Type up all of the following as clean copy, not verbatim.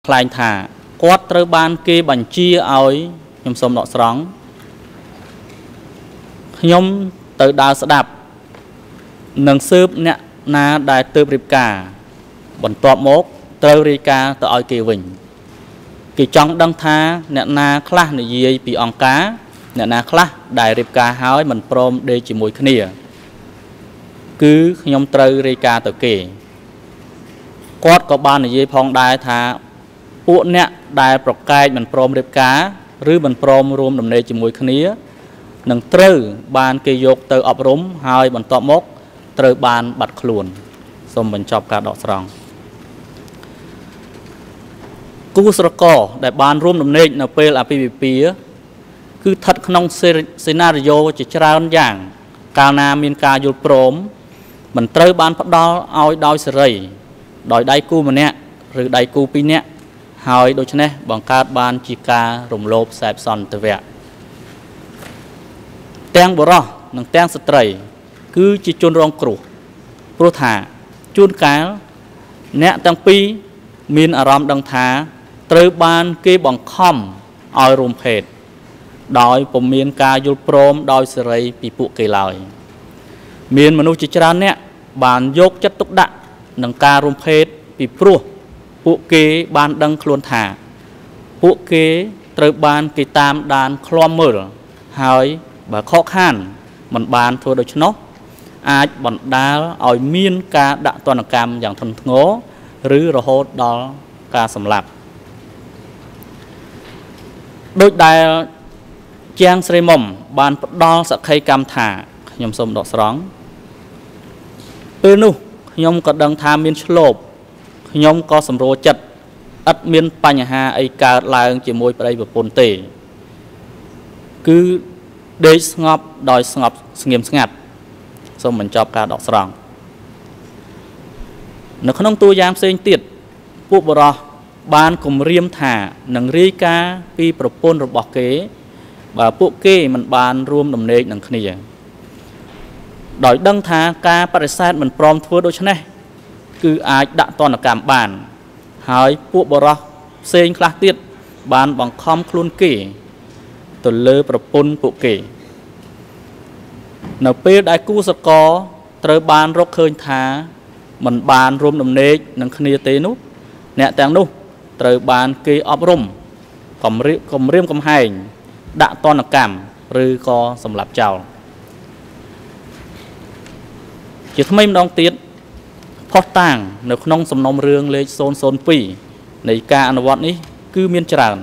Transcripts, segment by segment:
ខ្លែងថាគាត់ត្រូវបានគេបញ្ជាឲ្យខ្ញុំសូមដកស្រង់ខ្ញុំទៅដើរស្ដាប់នឹងស៊ើបអ្នកណាដែលទើបរៀបការបន្ទាប់មកត្រូវរាយការណ៍ទៅឲ្យគេវិញគេចង់ដឹងថាអ្នកណាខ្លះនិយាយពីអង្គការអ្នកណាខ្លះដែលរៀបការហើយមិនព្រមដេកជាមួយគ្នាគឺខ្ញុំត្រូវរាយការណ៍ទៅគេគាត់ក៏បាននិយាយផងដែរថាពួកអ្នកដែលប្រកែកមិនព្រមរៀបការឬមិនព្រមរួមដំណេកជាមួយគ្នានឹងត្រូវបានគេយកទៅអប់រំហើយបន្ទាប់មកត្រូវបានបាត់ខ្លួនសូមបញ្ចប់ការដកស្រង់គូស្រករដែលបានរួមដំណេកនៅពេលអាពាហ៍ពិពាហ៍គឺស្ថិតក្នុងសេណារីយ៉ូជាច្រើនយ៉ាងកាលណាមានការយល់ព្រមមិនត្រូវបានផ្ដល់ឲ្យដោយសេរីដោយដៃគូម្នាក់ឬដៃគូពីរនាក់ហើយដូច្នេះបង្កើតបានជាការរំលោភសេពសន្តិវៈទាំងបុរសនិងទាំងស្ត្រីគឺជាជនរងគ្រោះព្រោះថាជួនកាលអ្នកទាំងពីរមានអារម្មណ៍ដឹងថាត្រូវបានគេបង្ខំឲ្យរួមភេទដោយពុំមានការយល់ព្រមដោយសេរីពីពួកគេឡើយមានមនុស្សជាច្រើនអ្នកបានយកចិត្តទុកដាក់នឹងការរួមភេទពីព្រោះពួកគេបានដឹងខ្លួនថាពួកគេត្រូវបានគេតាមដានឃ្លាំមើលហើយបើខកខានមិនបានធ្វើដូច្នោះអាចបណ្ដាលឲ្យមានការដាក់ទណ្ឌកម្មយ៉ាងធ្ងន់ធ្ងរឬរហូតដល់ការសម្លាប់ដូចដែលជាងស្រីមុំបានផ្ដល់សក្ខីកម្មថាខ្ញុំសូមដកស្រង់ពេលនោះខ្ញុំក៏ដឹងថាមានឆ្លូបខ្ញុំក៏សម្រួលចិត្តឥតមានបញ្ហាអីកើតឡើងជាមួយប្តីប្រពន្ធទេគឺដេកស្ងប់ដោយស្ងប់ស្ងៀមស្ងាត់សូមបញ្ចប់ការដកស្រង់នៅក្នុងតួយ៉ាងផ្សេងទៀតពួកបរិសបានគម្រាមថានឹងរាយការណ៍ពីប្រពន្ធរបស់គេបើពួកគេមិនបានរួមដំណេកនឹងគ្នាដោយដឹងថាការបដិសេធមិនព្រមធ្វើដូច្នេះគឺអាចដាក់ទណ្ឌកម្មបានហើយពួកបរិសផ្សេងខ្លះទៀតបានបង្ខំខ្លួនគេទៅលើប្រពន្ធពួកគេនៅពេលដែលគូស្រករត្រូវបានរកឃើញថាមិនបានរួមដំណេកនឹងគ្នាទេនោះអ្នកទាំងនោះត្រូវបានគេអប់រំគំរាមកំហែងដាក់ទណ្ឌកម្មឬក៏សម្លាប់ចោលជាថ្មីម្ដងទៀតផុសតាងនៅក្នុងសំណុំរឿងលេខ002នៃការអនុវត្តនេះគឺមានច្រើន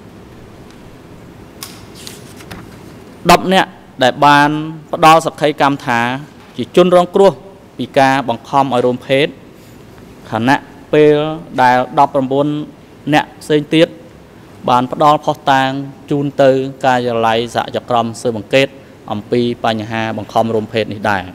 10នាក់ដែលបានផ្ដល់សក្ខីកម្មថាជាជនរងគ្រោះពីការបង្ខំឲ្យរួមភេទខណៈពេលដែល19នាក់ផ្សេងទៀតបានផ្ដល់ផុសតាងជូនទៅការិយាល័យសហជក្រមស៊ើបអង្កេតអំពីបញ្ហាបង្ខំរួមភេទនេះដែរ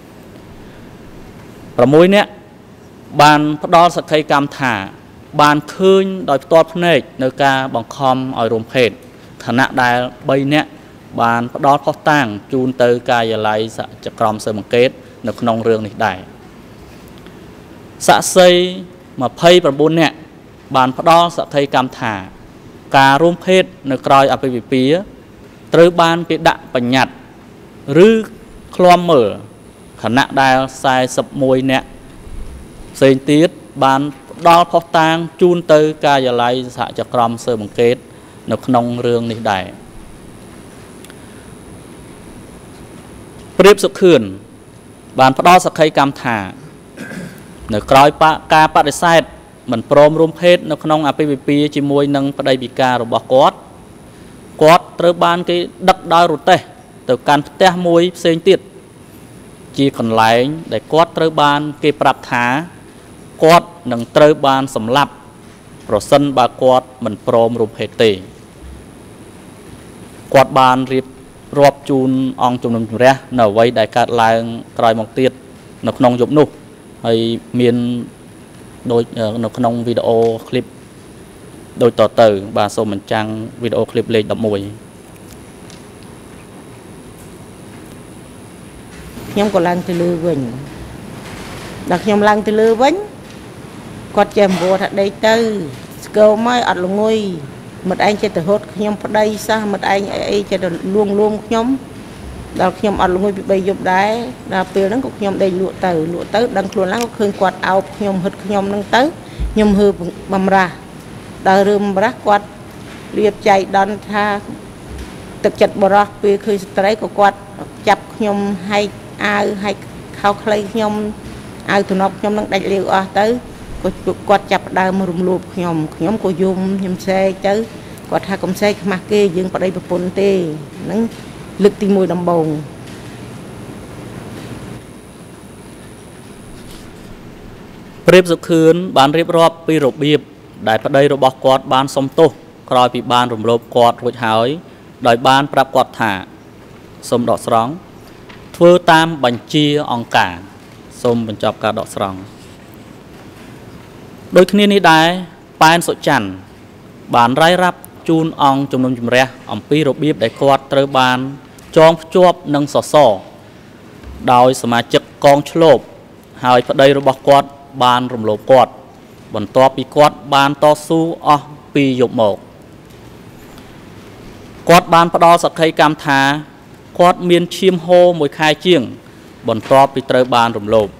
6នាក់បានផ្ដល់សក្ខីកម្មថាបានឃើញដោយផ្ទាល់ភ្នែកនៅការបង្ខំឲ្យរួមភេទខណៈដែល3នាក់បានផ្ដល់ផុសតាងជូនទៅការិយាល័យសហជក្រមស៊ើបអង្កេតនៅក្នុងរឿងនេះដែរសាក្សី29នាក់បានផ្ដល់សក្ខីកម្មថាការរួមភេទនៅក្រោយអាពាហ៍ពិពាហ៍ត្រូវបានគេដាក់បញ្ញត្តិឬឃ្លាំមើលខណៈដែល41នាក់ផ្សេងទៀតបានផ្ដល់ផុសតាងជូនទៅការិយាល័យសហជក្រមស៊ើបអង្កេតនៅក្នុងរឿងនេះដែរព្រាបសុខឿនបានផ្ដល់សក្ខីកម្មថានៅក្រោយការបដិសេធមិនព្រមរួមភេទនៅក្នុងអាពាហ៍ពិពាហ៍ជាមួយនឹងប្តីពិការរបស់គាត់ត្រូវបានគេដឹកដោយរទេះទៅកាន់ផ្ទះមួយផ្សេងទៀតជាកន្លែងដែលគាត់ត្រូវបានគេប្រាប់ថាគាត់នឹងត្រូវបានសម្លាប់ប្រសិនបើគាត់មិនព្រមរួមភេទទេគាត់បានរៀបរាប់ជូនអង្គជំនុំជម្រះនៅអ្វីដែលកើតឡើងក្រោយមកទៀតនៅក្នុងយប់នោះហើយមានដូចនៅក្នុងវីដេអូឃ្លីបដូចតទៅបាទសូមបញ្ចាំងវីដេអូឃ្លីបលេខ11 ខ្ញុំក៏ឡើងទៅលើវិញដល់ខ្ញុំឡើងទៅលើវិញគាត់ចេះអំបួរថាដេកទៅ câu mai ở lồng ngôi một anh chơi từ hốt nhom ở đây sao một anh ấy chơi từ luôn nhóm đào nhom ở lồng ngôi bị bay dục đáy đào pêu nó cũng nhom đây lụa tới đang luôn lắm có khơi quạt áo nhom hất nhom nâng tới nhom hư bầm ra đào rơm rác quạt liệp chạy đón tha thực chất bờ rác pêu khơi tới có quạt chập nhom hay khao khay nhom ai tụi nó nhom nâng đại liều tới có quạt chập đào mà rùm lụp nhom có dùng nhom xe tới quạt hai công xe mặc kia dương vào đây bị phun tê nắng lực tìm mùi đầm bồng ប្រៀបសុខឿនបានរៀបរាប់ពីរបៀបដែលប្តីរបស់គាត់បានសុំទោសក្រោយពីបានរំលោភគាត់រួចហើយដោយបានប្រាប់គាត់ថាសូមដកស្រង់ធ្វើតាមបញ្ជាអង្គការសូមបញ្ចប់ការដកស្រង់ដូចគ្នានេះដែរប៉ែនសុច័ន្ទបានរាយរាប់ជូនអង្គជំនុំជម្រះអំពីរបៀបដែលគាត់ត្រូវបានចងភ្ជាប់នឹងសសរដោយសមាជិកកងឆ្លូបហើយប្តីរបស់គាត់បានរំលោភគាត់បន្ទាប់ពីគាត់បានតស៊ូអស់ពីយប់មកគាត់បានផ្ដល់សក្ខីកម្មថាគាត់មានឈាមហូរមួយខែជាងបន្ទាប់ពីត្រូវបានរំលោភ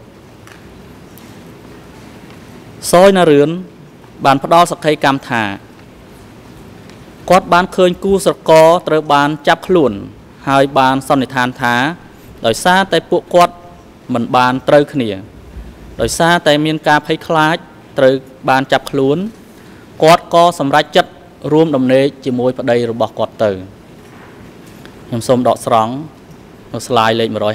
សយណារឿនបានផ្ដល់សក្ខីកម្មថាគាត់បានឃើញគូស្រករត្រូវបានចាប់ខ្លួនហើយបានសន្និដ្ឋានថាដោយសារតែពួកគាត់មិនបានត្រូវគ្នាដោយសារតែមានការភ័យខ្លាចត្រូវបានចាប់ខ្លួនគាត់ក៏សម្រេចចិត្តរួមដំណេកជាមួយប្តីរបស់គាត់ទៅខ្ញុំសូមដកស្រង់នៅ slide លេខ 159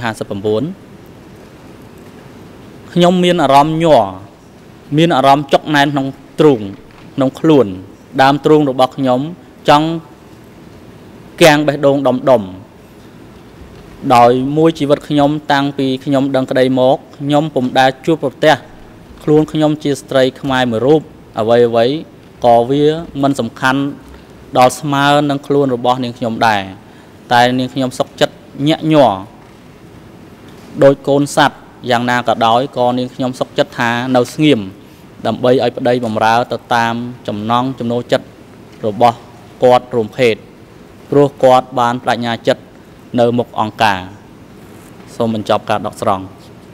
ខ្ញុំមានអារម្មណ៍ញ័រមានអារម្មណ៍ចុកណែនក្នុងទ្រូងក្នុងខ្លួនដើមទ្រូងរបស់ខ្ញុំចង់គាំងបេះដូងដុំដោយមួយជីវិតខ្ញុំតាំងពីខ្ញុំដឹងក្តីមកខ្ញុំពុំដែលជួបប្រទះខ្លួនខ្ញុំជាស្ត្រីខ្មែរមួយរូបអ្វីក៏វាមិនសំខាន់ដល់ស្មើនឹងខ្លួនរបស់នាងខ្ញុំដែរតែនាងខ្ញុំសុខចិត្តញាក់ញ័រដោយកូនសត្វយ៉ាងណាក៏ដោយក៏នាងខ្ញុំសុខចិត្តថានៅស្ងៀមដើម្បីឲ្យប្តីបម្រើទៅតាមចំណង់ចំណូលចិត្តរបស់គាត់រួមភេទព្រោះគាត់បានបញ្ញាចិត្តនៅមុខអង្គការសូមបញ្ចប់ការដកស្រង់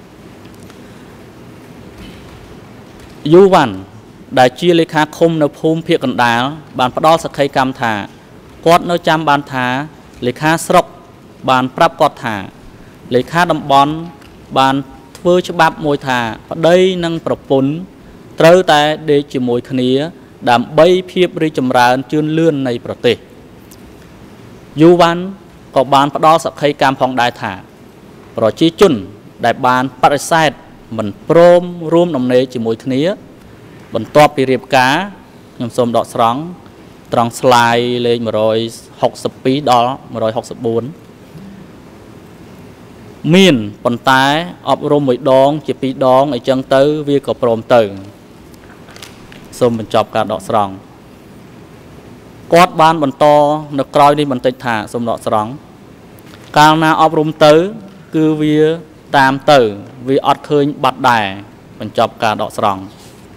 យូវ៉ាន់ដែលជាលេខាឃុំនៅភូមិភាគកណ្ដាលបានផ្ដល់សក្ខីកម្មថាគាត់នៅចាំបានថាលេខាស្រុកបានប្រាប់គាត់ថាលេខាតំបន់បានធ្វើច្បាប់មួយថាប្តីនិងប្រពន្ធត្រូវតែដេកជាមួយគ្នាដើម្បីភាពរីកចម្រើនជឿនលឿននៃប្រទេសយូវ៉ាន់ក៏បានផ្ដល់សក្ខីកម្មផងដែរថាប្រជាជនដែលបានបដិសេធមិនព្រមរួមដំណេកជាមួយគ្នាបន្ទាប់ពីរៀបការខ្ញុំសូមដកស្រង់ត្រង់ slide លេខ 162 ដល់ 164 មានប៉ុន្តែអប់រំមួយដងជាពីរដងអីចឹងទៅវាក៏ព្រមទៅសូមបញ្ចប់ការដកស្រង់គាត់បានបន្តនៅក្រោយនេះបន្តិចថាសូមដកស្រង់កាលណាអប់រំទៅគឺវាតាមទៅវាអត់ឃើញបាត់ដែរបញ្ចប់ការដកស្រង់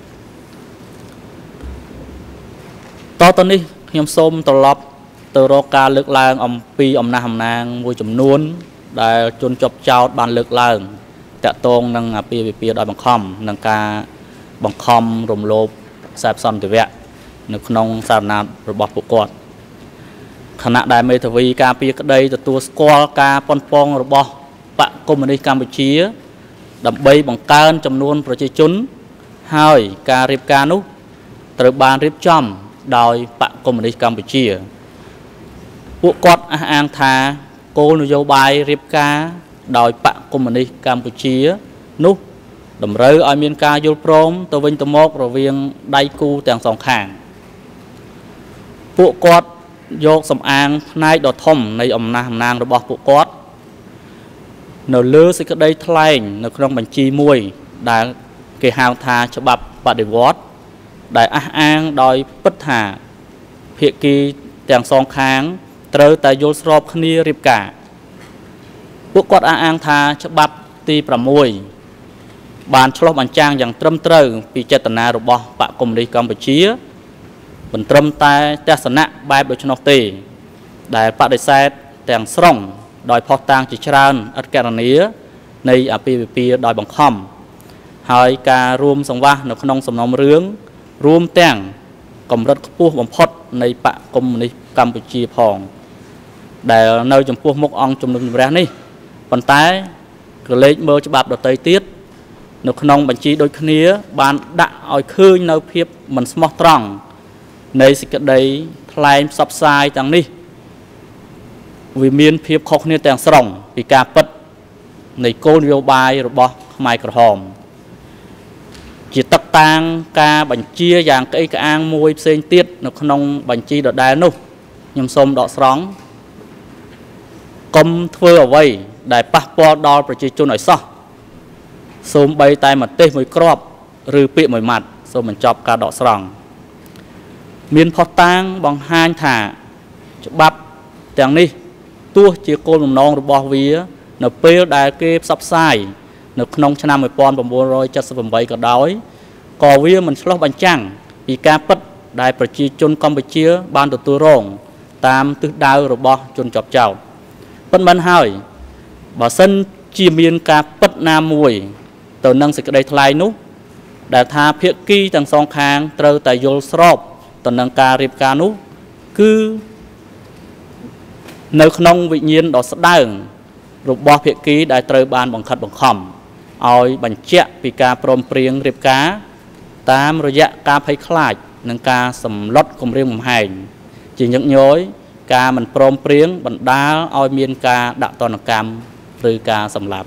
តទៅនេះខ្ញុំសូមត្រឡប់ទៅរកការលើកឡើងអំពីអំណះអំណាងមួយចំនួនដែលជនជាប់ចោទបានលើកឡើងតាក់ទងនឹងអាពាហ៍ពិពាហ៍ដោយបង្ខំនិងការបង្ខំរំលោភខ្សែសន្តិវៈនៅក្នុងសារណារបស់ពួកគាត់ខណៈដែលមេធាវីការពារក្តីទទួលស្គាល់ការប៉ុនប៉ងរបស់បកកុម្មុយនីសកម្ពុជាដើម្បីបង្កើនចំនួនប្រជាជនហើយការរៀបការនោះត្រូវបានរៀបចំដោយបកកុម្មុយនីសកម្ពុជាពួកគាត់អះអាងថាគោលនយោបាយរៀបការដោយបកកុម្មុយនីសកម្ពុជានោះតម្រូវឲ្យមានការយល់ព្រមទៅវិញទៅមករវាងដៃគូទាំងសងខាងពួកគាត់យកសំអាងផ្នែកដ៏ធំនៃអំណះអំណាងរបស់ពួកគាត់នៅលើសេចក្តីថ្លែងនៅក្នុងបញ្ជីមួយដែលគេហៅថាច្បាប់បដិវត្តដែលអះអាងដោយពិតថាភាគីទាំងសងខាងត្រូវតែយល់ស្របគ្នារៀបការពួកគាត់អះអាងថាច្បាប់ទី 6បានឆ្លុះបញ្ចាំងយ៉ាងត្រឹមត្រូវពីចេតនារបស់បកកុម្មុយនីសកម្ពុជាមិនត្រឹមតែទស្សនៈបែបដូច្នោះទេដែលបដិសេធទាំងស្រុងដោយផុសតាងជាច្រើនឥតកណនានៃអាពាហ៍ពិពាហ៍ដោយបង្ខំហើយការរួមសង្វាស់នៅក្នុងសំណុំរឿងរួមទាំងកម្រិតខ្ពស់បំផុតនៃបកកុម្មុយនីសកម្ពុជាផងដែលនៅចំពោះមុខអង្គជំនុំជម្រះនេះប៉ុន្តែក៏លេចមើលច្បាប់ដទៃទៀតនៅក្នុងបញ្ជីដូចគ្នាបានដាក់ឲ្យឃើញនៅភាពមិនស្មោះត្រង់នៃសេចក្តីថ្លែងផ្សព្វផ្សាយទាំងនេះវាមានភាពខុសគ្នាទាំងស្រុងពីការពិតនៃគោលនយោបាយរបស់ខ្មែរក្រហមជាទឹកតាងការបញ្ជាយ៉ាងក្អេកក្អាងមួយផ្សេងទៀតនៅក្នុងបញ្ជីដដែលនោះខ្ញុំសូមដកស្រង់កុំធ្វើអ្វីដែលប៉ះពាល់ដល់ប្រជាជនឲ្យសោះសូម្បីតែមតិមួយគ្រាប់ឬពាក្យមួយម៉ាត់សូមបញ្ចប់ការដកស្រង់មានផុសតាងបង្ហាញថាច្បាប់ទាំងនេះទោះជាគោលបំណងរបស់វានៅពេលដែលគេផ្សព្វផ្សាយនៅក្នុងឆ្នាំ1978ក៏ដោយក៏វាមិនឆ្លុះបញ្ចាំងពីការពិតដែលប្រជាជនកម្ពុជាបានទទួលរងតាមទិសដៅរបស់ជនជាប់ចោទប៉ុន្មានហើយបើសិនជាមានការពិតណាមួយទៅនឹងសេចក្តីថ្លែងនោះដែលថាភាគីទាំងសងខាងត្រូវតែយល់ស្របទៅនឹងការរៀបការនោះគឺនៅក្នុងវិញ្ញាណដ៏ស្ដើងរបស់ភាគីដែលត្រូវបានបង្ខិតបង្ខំឲ្យបញ្ជាក់ពីការព្រមព្រៀងរៀបការតាមរយៈការភ័យខ្លាចនិងការសម្លុតគំរាមកំហែងជាញឹកញយការមិនព្រមព្រៀងបណ្ដាលឲ្យមានការដាក់ទណ្ឌកម្មឬការសម្លាប់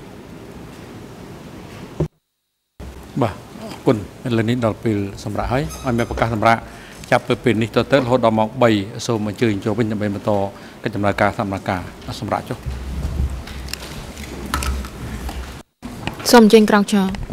បាទអរគុណឥឡូវនេះដល់ពេលសម្រាប់ហើយឲ្យមានប្រកាសសម្រាប់ចាប់ពីពេលនេះទៅរហូតដល់ម៉ោង3សូមអញ្ជើញចូលវិញដើម្បីបន្តកិច្ចដំណើរការសម្រាប់ចុះសូមអញ្ជើញក្រោកឈរ